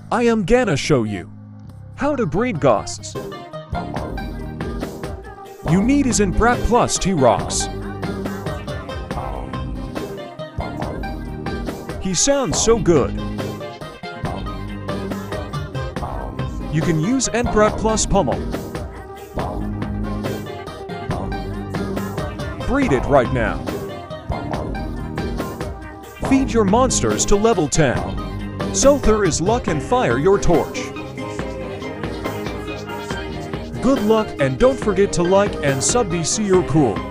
I am gonna show you how to breed ghazts. You need is in Brat plus T-Rocks. He sounds so good. You can use Brat plus Pummel. Breed it right now. Feed your monsters to level 10. Sulthur is luck and fire your torch. Good luck and don't forget to like and sub DC you're cool.